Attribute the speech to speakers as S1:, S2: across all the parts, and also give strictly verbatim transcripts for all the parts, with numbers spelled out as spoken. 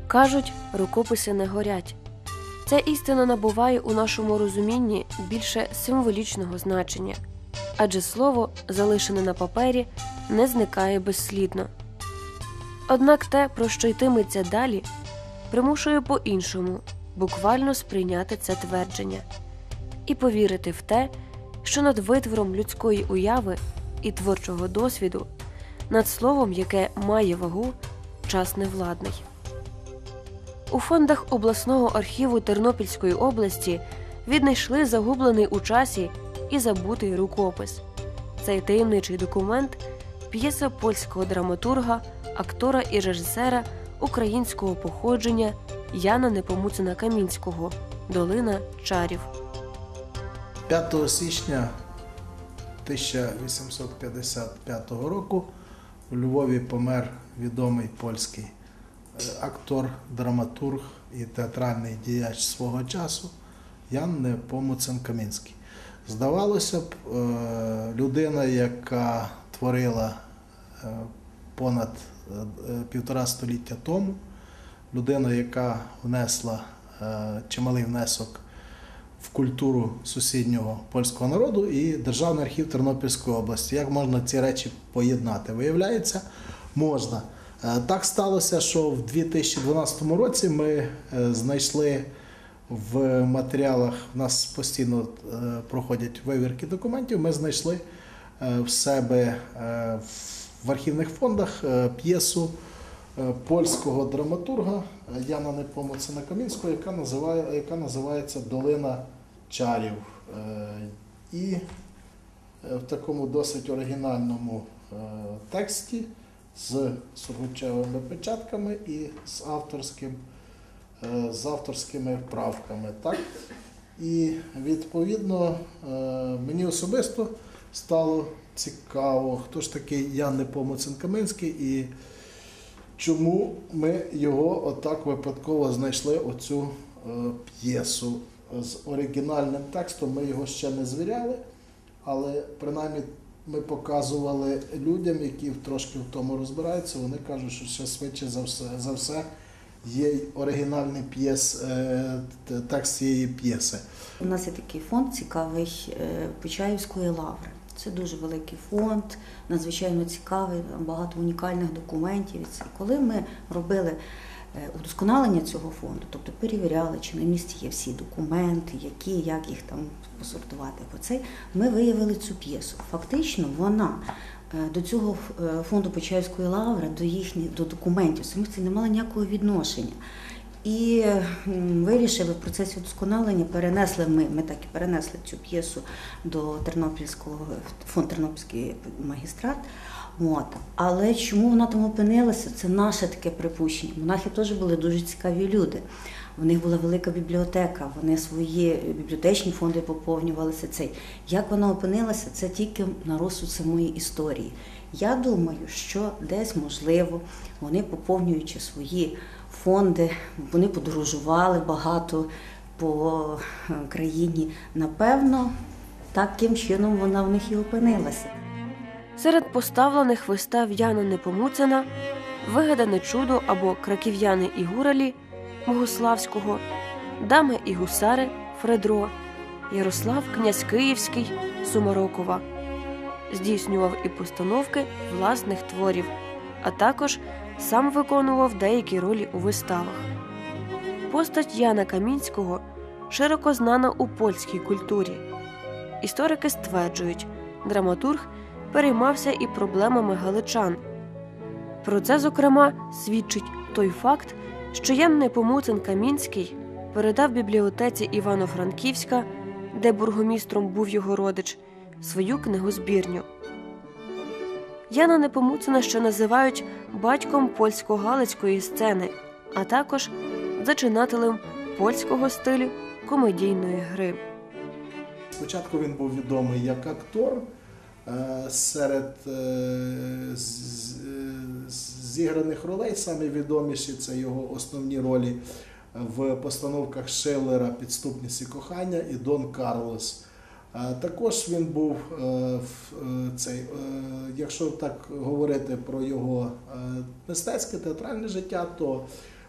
S1: Кажуть, рукописи не горять. Ця істина набуває у нашому розумінні більше символічного значення, адже слово, залишене на папері, не зникає безслідно. Однак те, про що йтиметься далі, примушує по-іншому буквально сприйняти це твердження і повірити в те, що над витвором людської уяви і творчого досвіду, над словом, яке має вагу, час невладний. У фондах обласного архіву Тернопільської області віднайшли загублений у часі і забутий рукопис. Цей таємничий документ – п'єса польського драматурга, актора і режисера українського походження Яна Непомуцена-Камінського «Долина чарів».
S2: п'ятого січня тисяча вісімсот п'ятдесят п'ятого року у Львові помер відомий польський актор, драматург і театральний діяч свого часу Ян Непомуцен-Камінський. Здавалося б, людина, яка творила понад півтора століття тому, людина, яка внесла чималий внесок в культуру сусіднього польського народу і Державний архів Тернопільської області. Як можна ці речі поєднати? Виявляється, можна. Так сталося, що в дві тисячі дванадцятому році ми знайшли в матеріалах, у нас постійно проходять вивірки документів, ми знайшли в себе в архівних фондах п'єсу польського драматурга Яна Непомуцена-Камінського, яка називає, яка називається «Долина чарів». І в такому досить оригінальному тексті з сургучевими печатками і з, авторським, з авторськими правками. Так? І відповідно мені особисто стало цікаво, хто ж такий Ян Непомуцен-Камінський і чому ми його отак випадково знайшли, оцю п'єсу. З оригінальним текстом ми його ще не звіряли, але принаймні ми показували людям, які трошки в тому розбираються, вони кажуть, що ще швидше за все, за все є оригінальний п'єс, текст цієї п'єси.
S3: У нас є такий фонд цікавий Почаївської лаври. Це дуже великий фонд, надзвичайно цікавий, багато унікальних документів. І коли ми робили удосконалення цього фонду, тобто перевіряли, чи на місці є всі документи, які, як їх там посортувати по цей, ми виявили цю п'єсу. Фактично вона до цього фонду Почаївської лаври, до їхніх, до документів самих це не мала ніякого відношення. І вирішили в процесі удосконалення, перенесли ми, ми так і перенесли цю п'єсу до Тернопільського, фонд Тернопільський магістрат. От. Але чому вона там опинилася, це наше таке припущення. Монахи теж були дуже цікаві люди. У них була велика бібліотека, вони свої бібліотечні фонди поповнювалися. Цей. Як вона опинилася, це тільки на розсуд самої історії. Я думаю, що десь, можливо, вони, поповнюючи свої фонди, вони подорожували багато по країні. Напевно, таким чином вона в них і опинилася.
S1: Серед поставлених вистав Яна Непомуцена «Вигадане чудо» або «Краків'яни і гуралі» Богославського, «Дами і гусари» Фредро, Ярослав князь Київський Сумарокова. Здійснював і постановки власних творів, а також сам виконував деякі ролі у виставах. Постать Яна Камінського широко знана у польській культурі. Історики стверджують, драматург переймався і проблемами галичан. Про це, зокрема, свідчить той факт, що Ян Непомуцен-Камінський передав бібліотеці Івано-Франківська, де бургомістром був його родич, свою книгозбірню. Яна Непомуцена ще називають батьком польсько-галицької сцени, а також зачинателем польського стилю комедійної гри.
S2: Спочатку він був відомий як актор. Серед зіграних ролей самі відоміші – це його основні ролі в постановках Шиллера «Підступність і кохання» і «Дон Карлос». Також він був, цей, якщо так говорити про його мистецьке, театральне життя, то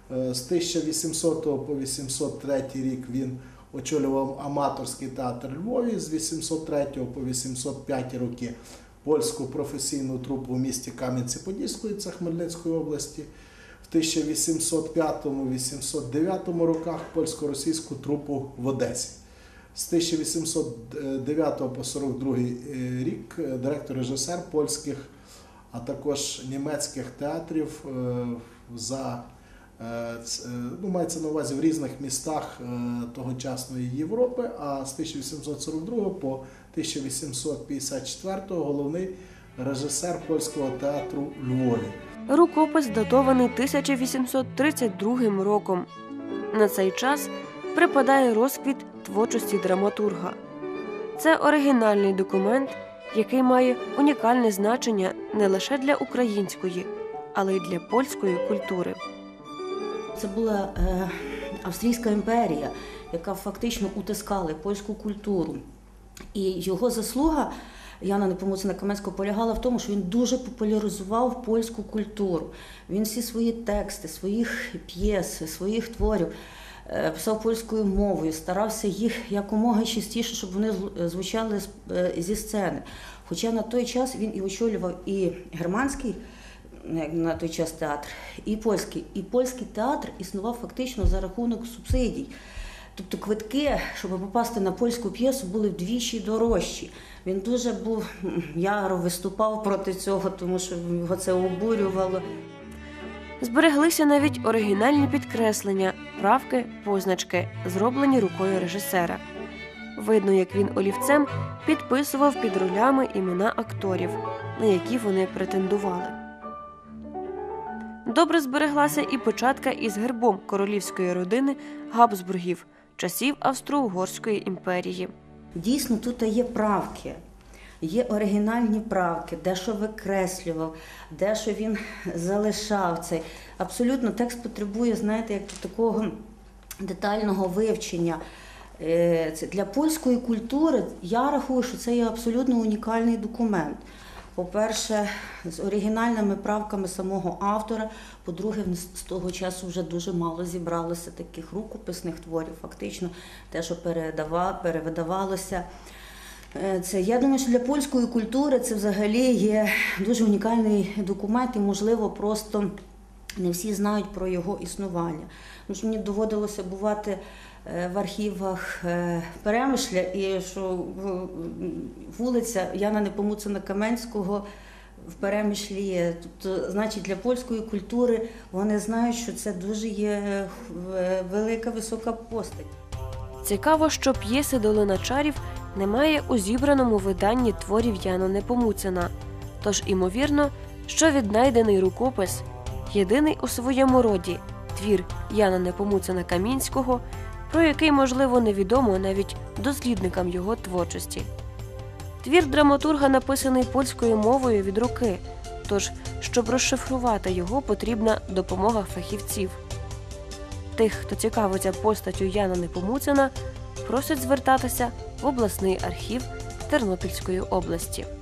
S2: З тисяча вісімсотого по вісімсот третій рік він очолював аматорський театр у Львові, з вісімсот третього по вісімсот п'ятий роки польську професійну трупу в місті Кам'янці-Подільської, це Хмельницької області, в тисяча вісімсот п'ятому - вісімсот дев'ятому роках польсько-російську трупу в Одесі. З тисяча вісімсот дев'ятого по сорок другий рік директор-режисер польських, а також німецьких театрів за, ну, мається на увазі в різних містах тогочасної Європи, а з тисяча вісімсот сорок другого по тисяча вісімсот п'ятдесят четвертий головний режисер польського театру у Львові.
S1: Рукопис датований тисяча вісімсот тридцять другим роком. На цей час припадає розквіт творчості драматурга. Це оригінальний документ, який має унікальне значення не лише для української, але й для польської культури.
S3: Це була е, Австрійська імперія, яка фактично утискала польську культуру. І його заслуга Яна Непомуцена Каменського полягала в тому, що він дуже популяризував польську культуру. Він всі свої тексти, своїх п'єс, своїх творів писав польською мовою, старався їх якомога частіше, щоб вони звучали зі сцени. Хоча на той час він і очолював і германський, на той час театр, і польський. І польський театр існував фактично за рахунок субсидій. Тобто квитки, щоб попасти на польську п'єсу, були вдвічі дорожчі. Він дуже був яро виступав проти цього, тому що його це обурювало.
S1: Збереглися навіть оригінальні підкреслення, правки, позначки, зроблені рукою режисера. Видно, як він олівцем підписував під ролями імена акторів, на які вони претендували. Добре збереглася і печатка із гербом королівської родини Габсбургів часів Австро-Угорської імперії.
S3: Дійсно, тут є правки, є оригінальні правки, дещо викреслював, дещо він залишав цей. Абсолютно текст потребує, знаєте, як такого детального вивчення. Це для польської культури, я рахую, що це є абсолютно унікальний документ. По-перше, з оригінальними правками самого автора, по-друге, з того часу вже дуже мало зібралося таких рукописних творів, фактично те, що перевидавалося. Це, я думаю, що для польської культури це взагалі є дуже унікальний документ і, можливо, просто не всі знають про його існування. Тому що мені доводилося бувати в архівах Перемишля, і що вулиця Яна Непомуцена Каменського в Перемишлі є. Тобто, значить, для польської культури вони знають, що це дуже є велика, висока постать.
S1: Цікаво, що п'єси «Долина чарів» немає у зібраному виданні творів Яна Непомуцена. Тож, імовірно, що віднайдений рукопис – єдиний у своєму роді твір Яна Непомуцена Камінського, про який, можливо, невідомо навіть дослідникам його творчості. Твір драматурга написаний польською мовою від руки, тож, щоб розшифрувати його, потрібна допомога фахівців. Тих, хто цікавиться постаттю Яна Непомуцена, просять звертатися в обласний архів Тернопільської області.